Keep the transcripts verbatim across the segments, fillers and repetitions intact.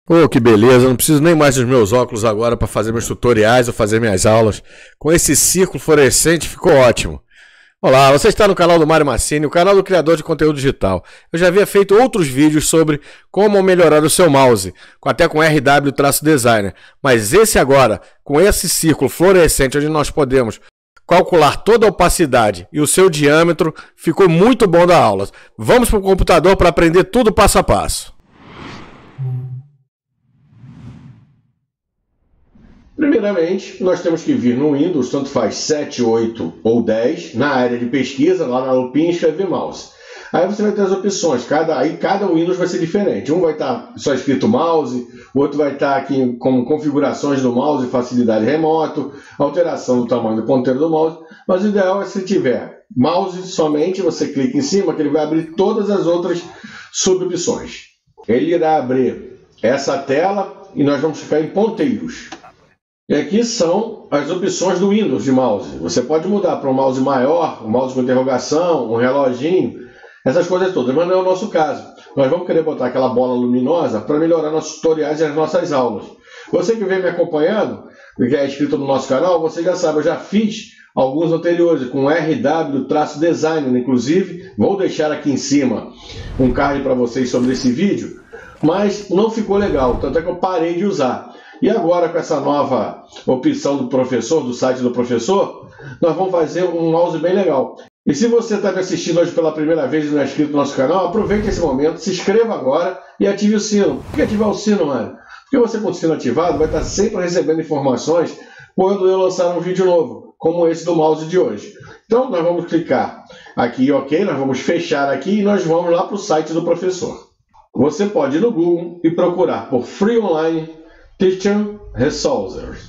Oh, que beleza, não preciso nem mais dos meus óculos agora para fazer meus tutoriais ou fazer minhas aulas. Com esse círculo fluorescente ficou ótimo. Olá, você está no canal do Mário Massini, o canal do criador de conteúdo digital. Eu já havia feito outros vídeos sobre como melhorar o seu mouse, até com R W-Designer. Mas esse agora, com esse círculo fluorescente, onde nós podemos calcular toda a opacidade e o seu diâmetro, ficou muito bom da aula. Vamos para o computador para aprender tudo passo a passo. Primeiramente, nós temos que vir no Windows, tanto faz sete, oito ou dez, na área de pesquisa, lá na lupinha, escrever mouse. Aí você vai ter as opções, cada, aí cada Windows vai ser diferente. Um vai estar só escrito mouse, o outro vai estar aqui como configurações do mouse, facilidade remoto, alteração do tamanho do ponteiro do mouse. Mas o ideal é se tiver mouse somente, você clica em cima, que ele vai abrir todas as outras subopções. Ele irá abrir essa tela e nós vamos ficar em ponteiros. E aqui são as opções do Windows de mouse. Você pode mudar para um mouse maior, um mouse com interrogação, um reloginho, essas coisas todas, mas não é o nosso caso. Nós vamos querer botar aquela bola luminosa para melhorar nossos tutoriais e as nossas aulas. Você que vem me acompanhando, que é inscrito no nosso canal, você já sabe, eu já fiz alguns anteriores com R W-Designer, inclusive. Vou deixar aqui em cima um card para vocês sobre esse vídeo, mas não ficou legal, tanto é que eu parei de usar. E agora, com essa nova opção do professor, do site do professor, nós vamos fazer um mouse bem legal. E se você está me assistindo hoje pela primeira vez e não é inscrito no nosso canal, aproveite esse momento, se inscreva agora e ative o sino. Por que ativar o sino, mano? Porque você, com o sino ativado, vai estar sempre recebendo informações quando eu lançar um vídeo novo, como esse do mouse de hoje. Então, nós vamos clicar aqui em OK, nós vamos fechar aqui e nós vamos lá para o site do professor. Você pode ir no Google e procurar por Free Online Teaching Resources,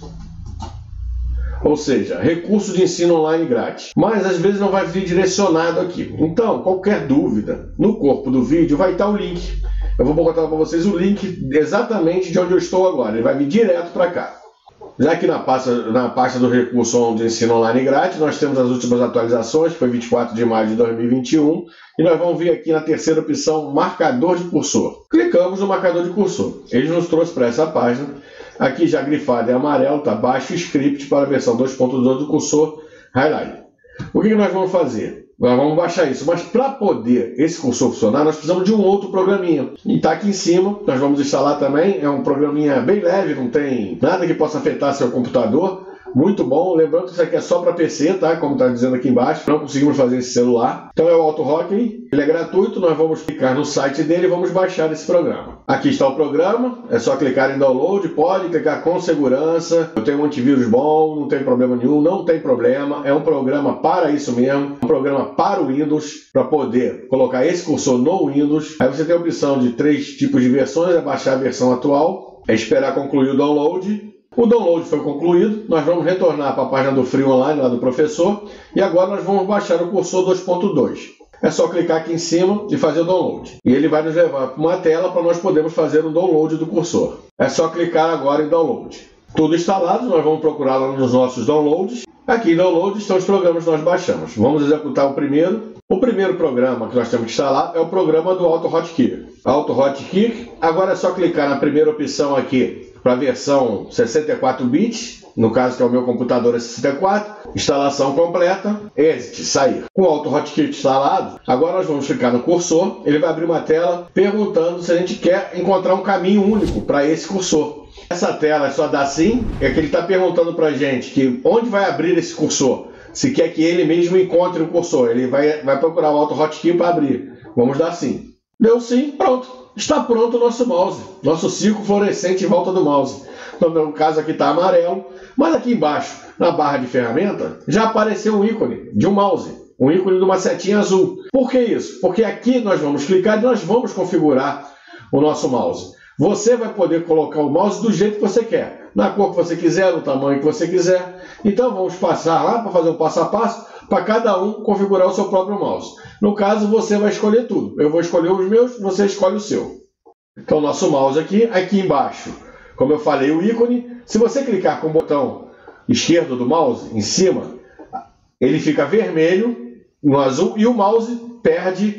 ou seja, recurso de ensino online grátis. Mas às vezes não vai vir direcionado aqui. Então, qualquer dúvida, no corpo do vídeo vai estar o link. Eu vou botar para vocês o link exatamente de onde eu estou agora. Ele vai vir direto para cá. Já que na pasta, na pasta do recurso de ensino online grátis, nós temos as últimas atualizações, que foi vinte e quatro de maio de dois mil e vinte e um, e nós vamos vir aqui na terceira opção, marcador de cursor. Clicamos no marcador de cursor. Ele nos trouxe para essa página. Aqui já grifado em amarelo, está baixo script para a versão dois ponto dois do cursor Highlight. O que, que nós vamos fazer? Nós vamos baixar isso, mas para poder esse cursor funcionar, nós precisamos de um outro programinha. E está aqui em cima, nós vamos instalar também, é um programinha bem leve, não tem nada que possa afetar seu computador. Muito bom, lembrando que isso aqui é só para P C, tá? Como está dizendo aqui embaixo, não conseguimos fazer esse celular. Então é o AutoHockey, ele é gratuito, nós vamos clicar no site dele e vamos baixar esse programa. Aqui está o programa, é só clicar em download, pode clicar com segurança. Eu tenho um antivírus bom, não tem problema nenhum, não tem problema. É um programa para isso mesmo, um programa para o Windows, para poder colocar esse cursor no Windows. Aí você tem a opção de três tipos de versões, é baixar a versão atual, é esperar concluir o download. O download foi concluído, nós vamos retornar para a página do Free Online, lá do professor, e agora nós vamos baixar o cursor dois ponto dois. É só clicar aqui em cima e fazer o download. E ele vai nos levar para uma tela para nós podermos fazer o download do cursor. É só clicar agora em download. Tudo instalado, nós vamos procurar lá nos nossos downloads. Aqui em download estão os programas que nós baixamos. Vamos executar o primeiro. O primeiro programa que nós temos que instalar é o programa do AutoHotkey. AutoHotkey, agora é só clicar na primeira opção aqui, para a versão sessenta e quatro bits, no caso que é o meu computador é sessenta e quatro, instalação completa, exit, sair. Com o AutoHotkey instalado, agora nós vamos clicar no cursor, ele vai abrir uma tela perguntando se a gente quer encontrar um caminho único para esse cursor. Essa tela é só dar sim, é que ele está perguntando para a gente que onde vai abrir esse cursor, se quer que ele mesmo encontre o cursor, ele vai, vai procurar o AutoHotkey para abrir. Vamos dar sim. Deu sim, pronto. Está pronto o nosso mouse, nosso círculo fluorescente em volta do mouse. Então, no caso aqui está amarelo, mas aqui embaixo, na barra de ferramenta, já apareceu um ícone de um mouse, um ícone de uma setinha azul. Por que isso? Porque aqui nós vamos clicar e nós vamos configurar o nosso mouse. Você vai poder colocar o mouse do jeito que você quer, na cor que você quiser, no tamanho que você quiser. Então vamos passar lá para fazer um passo a passo, para cada um configurar o seu próprio mouse. No caso, você vai escolher tudo. Eu vou escolher os meus, você escolhe o seu. Então, nosso mouse aqui, aqui embaixo, como eu falei, o ícone. Se você clicar com o botão esquerdo do mouse, em cima, ele fica vermelho, no azul, e o mouse perde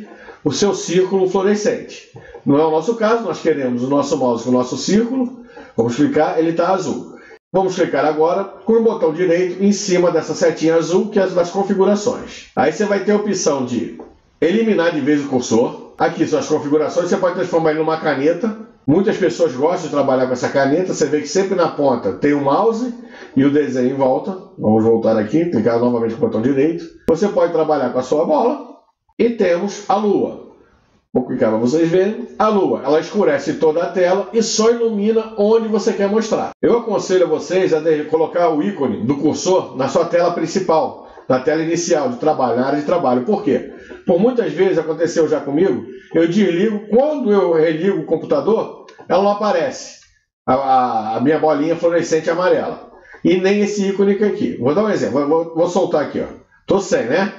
o seu círculo fluorescente. Não é o nosso caso, nós queremos o nosso mouse com o nosso círculo. Vamos clicar, ele está azul. Vamos clicar agora com o botão direito em cima dessa setinha azul, que é das configurações. Aí você vai ter a opção de eliminar de vez o cursor. Aqui são as configurações, você pode transformar ele numa caneta. Muitas pessoas gostam de trabalhar com essa caneta. Você vê que sempre na ponta tem o mouse e o desenho em volta. Vamos voltar aqui, clicar novamente com o botão direito. Você pode trabalhar com a sua bola. E temos a lua. Vou clicar para vocês verem. A lua, ela escurece toda a tela e só ilumina onde você quer mostrar. Eu aconselho a vocês a colocar o ícone do cursor na sua tela principal, na tela inicial de trabalho, na área de trabalho. Por quê? Por muitas vezes aconteceu já comigo, eu desligo, quando eu religo o computador, ela não aparece, a, a, a minha bolinha fluorescente amarela. E nem esse ícone aqui. Vou dar um exemplo, vou, vou soltar aqui, ó. Tô sem, né?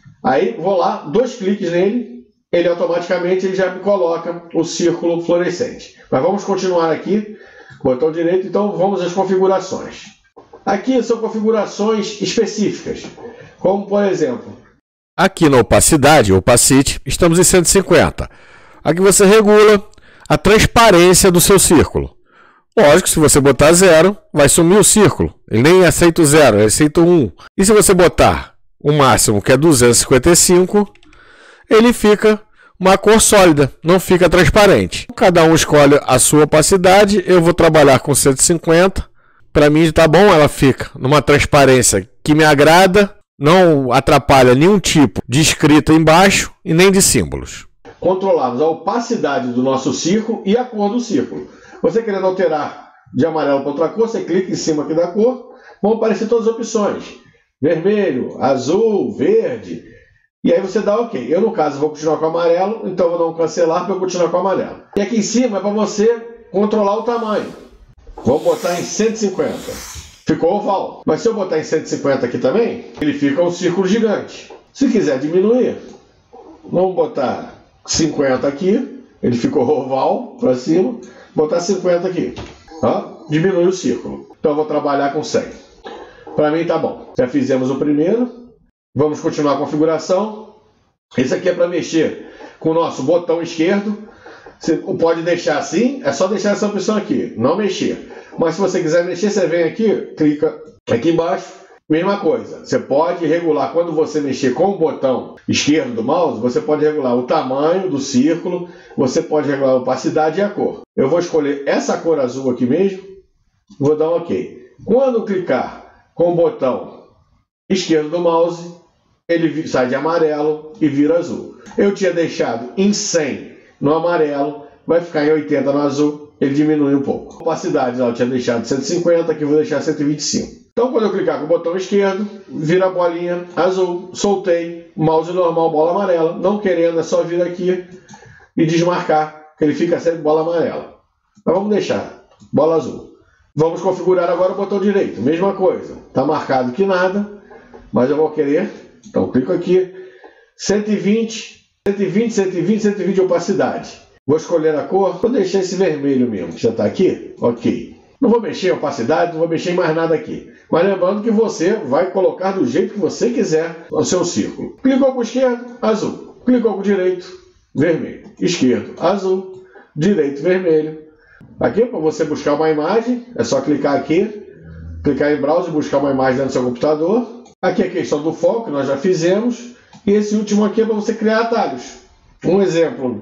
Aí vou lá, dois cliques nele, ele automaticamente ele já me coloca o círculo fluorescente. Mas vamos continuar aqui, botão direito, então vamos às configurações. Aqui são configurações específicas, como por exemplo... Aqui na opacidade, opacity, estamos em cento e cinquenta. Aqui você regula a transparência do seu círculo. Lógico, se você botar zero, vai sumir o círculo. Ele nem aceita o zero, ele aceita o um. E se você botar o máximo, que é duzentos e cinquenta e cinco, ele fica uma cor sólida, não fica transparente. Cada um escolhe a sua opacidade, eu vou trabalhar com cento e cinquenta. Para mim está bom, ela fica numa transparência que me agrada, não atrapalha nenhum tipo de escrita embaixo e nem de símbolos. Controlamos a opacidade do nosso círculo e a cor do círculo. Você querendo alterar de amarelo para outra cor, você clica em cima aqui da cor, vão aparecer todas as opções. Vermelho, azul, verde... E aí você dá OK. Eu, no caso, vou continuar com o amarelo, então eu vou dar um cancelar para eu continuar com o amarelo. E aqui em cima é para você controlar o tamanho. Vou botar em cento e cinquenta. Ficou oval. Mas se eu botar em cento e cinquenta aqui também, ele fica um círculo gigante. Se quiser diminuir, vamos botar cinquenta aqui. Ele ficou oval para cima. Botar cinquenta aqui. Ó, diminui o círculo. Então eu vou trabalhar com cem. Para mim tá bom. Já fizemos o primeiro. Vamos continuar a configuração. Esse aqui é para mexer com o nosso botão esquerdo. Você pode deixar assim, é só deixar essa opção aqui, não mexer. Mas se você quiser mexer, você vem aqui, clica aqui embaixo. Mesma coisa, você pode regular, quando você mexer com o botão esquerdo do mouse, você pode regular o tamanho do círculo, você pode regular a opacidade e a cor. Eu vou escolher essa cor azul aqui mesmo, vou dar um OK. Quando clicar com o botão esquerdo do mouse, ele sai de amarelo e vira azul. Eu tinha deixado em cem no amarelo, vai ficar em oitenta no azul, ele diminui um pouco. A opacidade eu tinha deixado cento e cinquenta, aqui eu vou deixar cento e vinte e cinco. Então quando eu clicar com o botão esquerdo, vira a bolinha azul, soltei, mouse normal, bola amarela. Não querendo, é só vir aqui e desmarcar, que ele fica sempre bola amarela. Mas vamos deixar, bola azul. Vamos configurar agora o botão direito, mesma coisa. Está marcado que nada, mas eu vou querer, então clico aqui, cento e vinte, cento e vinte, cento e vinte, cento e vinte opacidade. Vou escolher a cor, vou deixar esse vermelho mesmo, que já está aqui, OK. Não vou mexer em opacidade, não vou mexer em mais nada aqui. Mas lembrando que você vai colocar do jeito que você quiser o seu círculo. Clicou com o esquerdo, azul. Clicou com o direito, vermelho. Esquerdo, azul. Direito, vermelho. Aqui, para você buscar uma imagem, é só clicar aqui, clicar em browser e buscar uma imagem dentro do seu computador. Aqui é a questão do foco, que nós já fizemos. E esse último aqui é para você criar atalhos. Um exemplo,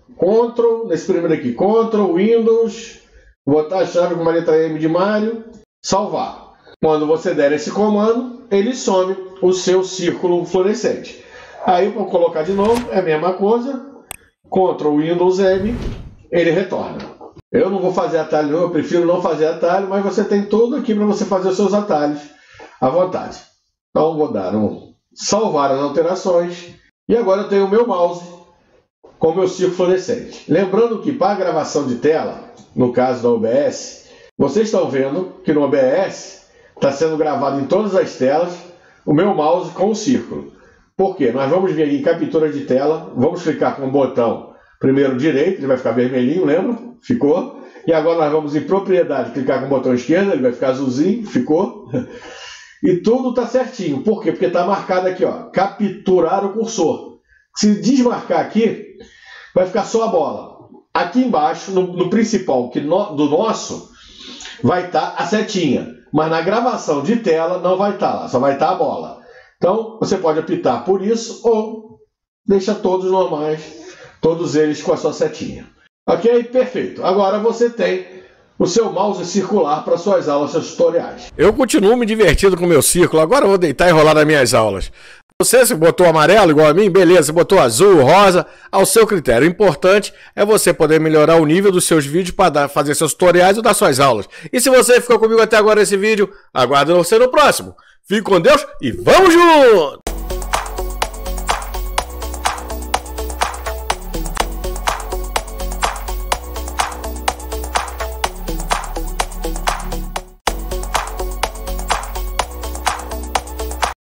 Ctrl, nesse primeiro aqui, Ctrl, Windows, botar a chave com uma letra M de Mario, salvar. Quando você der esse comando, ele some o seu círculo fluorescente. Aí, para colocar de novo, é a mesma coisa, Ctrl, Windows, M, ele retorna. Eu não vou fazer atalho, eu prefiro não fazer atalho, mas você tem tudo aqui para você fazer os seus atalhos à vontade. Então, vou dar um salvar as alterações. E agora eu tenho o meu mouse com o meu círculo fluorescente. Lembrando que para a gravação de tela, no caso do O B S, vocês estão vendo que no O B S está sendo gravado em todas as telas o meu mouse com o círculo. Por quê? Nós vamos vir aqui em captura de tela, vamos clicar com o botão primeiro direito, ele vai ficar vermelhinho, lembra? Ficou. E agora nós vamos em propriedade, clicar com o botão esquerdo, ele vai ficar azulzinho, ficou. E tudo está certinho. Por quê? Porque está marcado aqui, ó, capturar o cursor. Se desmarcar aqui, vai ficar só a bola. Aqui embaixo, no, no principal que no, do nosso, vai estar a setinha. Mas na gravação de tela não vai estar lá, só vai estar a bola. Então, você pode optar por isso ou deixa todos normais, todos eles com a sua setinha. Ok? Perfeito. Agora você tem o seu mouse circular para suas aulas, seus tutoriais. Eu continuo me divertindo com o meu círculo, agora eu vou deitar e rolar nas minhas aulas. Você se botou amarelo igual a mim, beleza, você botou azul, rosa, ao seu critério. O importante é você poder melhorar o nível dos seus vídeos para fazer seus tutoriais ou dar suas aulas. E se você ficou comigo até agora nesse vídeo, aguardo você no próximo. Fique com Deus e vamos junto!